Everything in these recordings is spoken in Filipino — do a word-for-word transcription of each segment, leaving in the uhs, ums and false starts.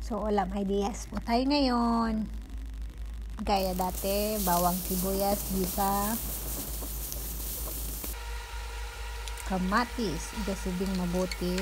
So, ulam ideas po tayo ngayon. Gaya dati, bawang sibuyas, gisa, kamatis, igasubing mabuti.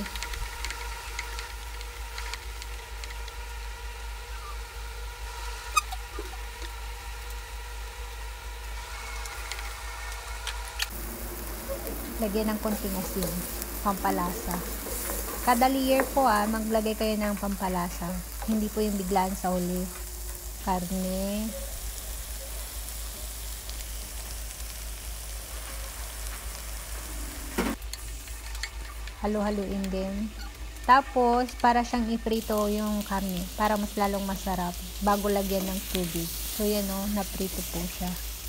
Lagyan ng konting asin, pampalasa. Kada layer po ah, maglagay kayo ng pampalasa. Hindi po yung biglaan sa huli. Karne. Halo-haluin din. Tapos, para siyang iprito yung karne. Para mas lalong masarap. Bago lagyan ng tubig. So, yan o. Naprito po siya.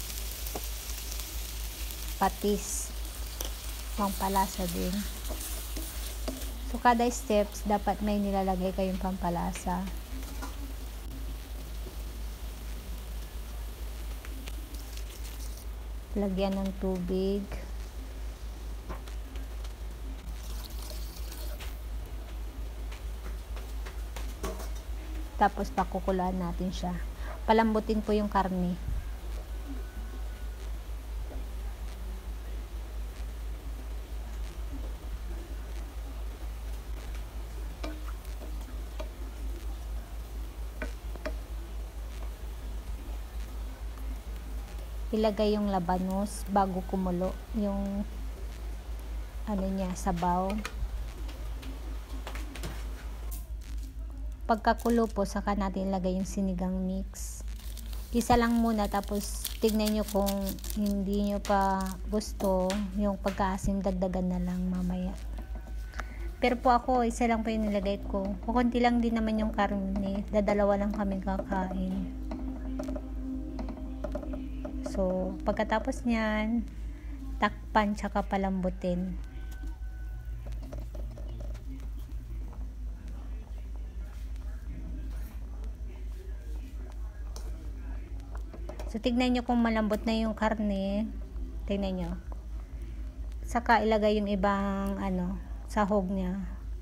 Patis. Pampalasa din. So, kada steps, dapat may nilalagay kayong pampalasa. Lagyan ng tubig. Tapos, pakukulaan natin siya. Palambutin po yung karne. Ilagay yung labanos bago kumulo yung ano niya, sabaw. Pagkakulo po, saka natin ilagay yung sinigang mix. Isa lang muna, tapos tignan nyo kung hindi nyo pa gusto yung pagkaasim, dagdagan na lang mamaya. Pero po ako, isa lang po yung nilagay ko. Kukunti lang din naman yung karne, dadalawa lang kami kakain. So, pagkatapos niyan, takpan tsaka palambutin. So, tignan nyo kung malambot na yung karne. Tignan nyo. Saka ilagay yung ibang ano, sahog niya.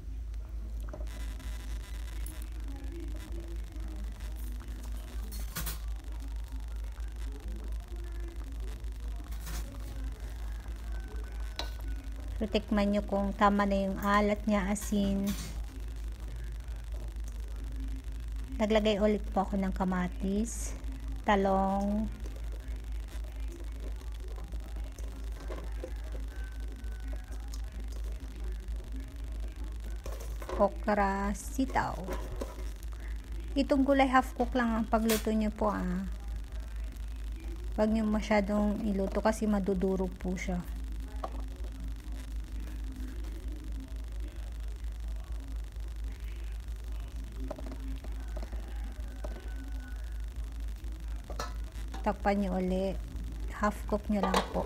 So, tikman nyo kung tama na yung alat niya, asin. Naglagay ulit po ako ng kamatis, talong, okra, sitaw. Itong gulay half cook lang ang pagluto nyo po ah. Huwag nyo masyadong iluto kasi madudurog po siya. Takpan nyo ulit. Half cook nyo lang po.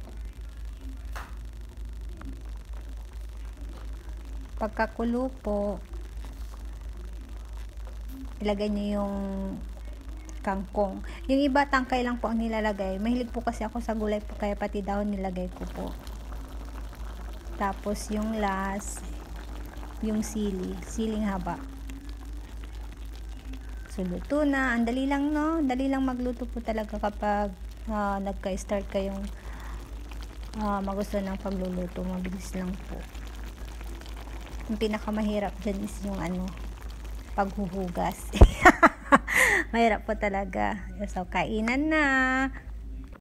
Pagkakulo po, ilagay nyo yung kangkong. Yung iba tangkay lang po ang nilalagay. Mahilig po kasi ako sa gulay po, kaya pati dahon nilagay ko po. Tapos yung last, yung sili. Siling haba. So, luto na. Ang dali lang, no? Dali lang magluto po talaga kapag uh, nagka-start kayong uh, magusto ng pagluluto. Mabilis lang po. Yung pinakamahirap dyan is yung ano, paghuhugas. Mahirap po talaga. So, kainan na.